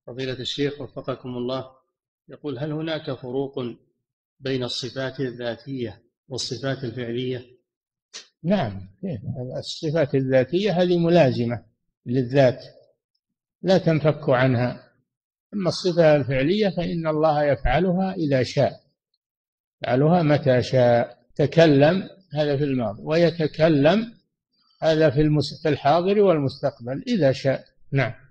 فضيلة الشيخ وفقكم الله، يقول: هل هناك فروق بين الصفات الذاتية والصفات الفعلية؟ نعم، الصفات الذاتية هذه ملازمة للذات لا تنفك عنها. أما الصفة الفعلية فإن الله يفعلها إذا شاء، يفعلها متى شاء. تكلم هذا في الماضي، ويتكلم هذا في الحاضر والمستقبل إذا شاء. نعم.